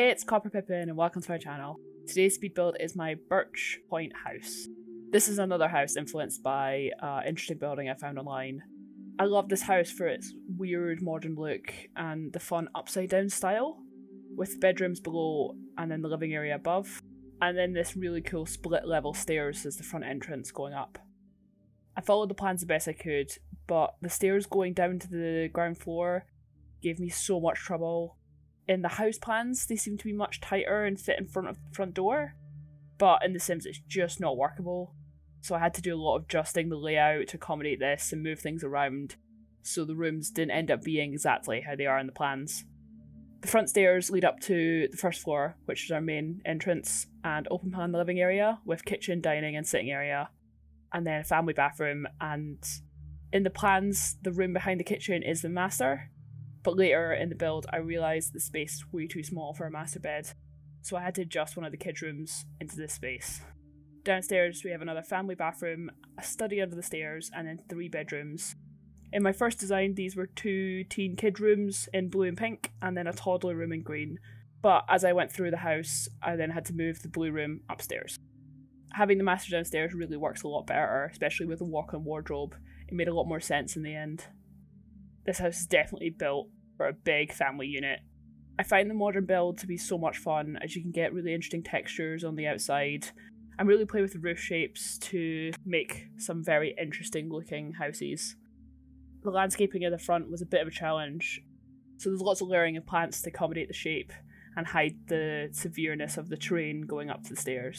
It's Copperpippin and welcome to my channel. Today's speed build is my Birch Point house. This is another house influenced by interesting building I found online. I love this house for its weird modern look and the fun upside down style, with bedrooms below and then the living area above, and then this really cool split level stairs as the front entrance going up. I followed the plans the best I could, but the stairs going down to the ground floor gave me so much trouble. In the house plans, they seem to be much tighter and fit in front of the front door, but in The Sims it's just not workable. So I had to do a lot of adjusting the layout to accommodate this and move things around, so the rooms didn't end up being exactly how they are in the plans. The front stairs lead up to the first floor, which is our main entrance, and open plan living area with kitchen, dining and sitting area, and then a family bathroom, and in the plans the room behind the kitchen is the master. But later in the build I realised the space is way too small for a master bed, so I had to adjust one of the kids' rooms into this space. Downstairs we have another family bathroom, a study under the stairs, and then 3 bedrooms. In my first design these were 2 teen kid rooms in blue and pink, and then a toddler room in green, but as I went through the house I then had to move the blue room upstairs. Having the master downstairs really works a lot better, especially with the walk-in wardrobe. It made a lot more sense in the end. This house is definitely built for a big family unit. I find the modern build to be so much fun, as you can get really interesting textures on the outside and really play with the roof shapes to make some very interesting looking houses. The landscaping at the front was a bit of a challenge, so there's lots of layering of plants to accommodate the shape and hide the severeness of the terrain going up to the stairs.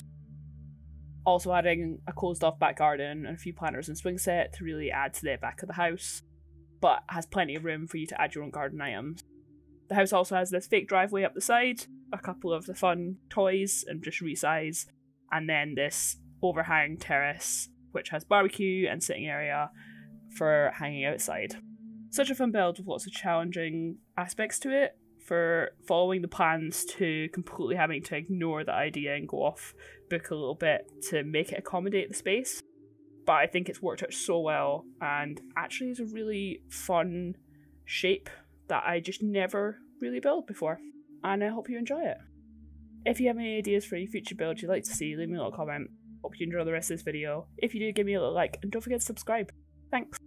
Also adding a closed off back garden and a few planters and swing set to really add to the back of the house, but has plenty of room for you to add your own garden items. The house also has this fake driveway up the side, a couple of the fun toys and just resize, and then this overhang terrace which has barbecue and sitting area for hanging outside. Such a fun build with lots of challenging aspects to it, for following the plans to completely having to ignore the idea and go off book a little bit to make it accommodate the space. But I think it's worked out so well, and actually is a really fun shape that I just never really built before, and I hope you enjoy it. If you have any ideas for any future builds you'd like to see, leave me a little comment. Hope you enjoy the rest of this video. If you do, give me a little like, and don't forget to subscribe. Thanks!